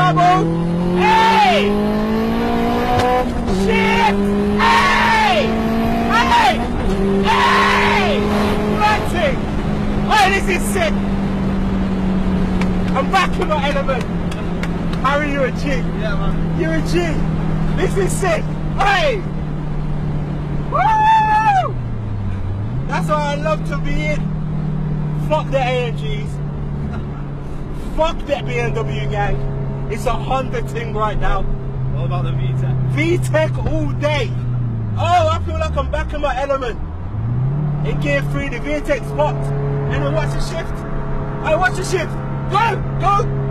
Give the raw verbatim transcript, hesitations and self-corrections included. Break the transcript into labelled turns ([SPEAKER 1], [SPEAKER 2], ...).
[SPEAKER 1] trouble. Hey! Shit! Hey! Hey! Hey! Nothing! Hey, this is sick! I'm back in my element. Harry, you're a G.
[SPEAKER 2] Yeah, man.
[SPEAKER 1] You're a G. This is sick. Hey! Woo! That's what I love to be in. Fuck the A M Gs. Fuck that B M W gang. It's a Honda thing right now.
[SPEAKER 2] What about the V-Tech?
[SPEAKER 1] V-Tech all day. Oh, I feel like I'm back in my element. In gear three, the V-Tech spot. And then watch the shift. Hey, watch the shift. Go, go.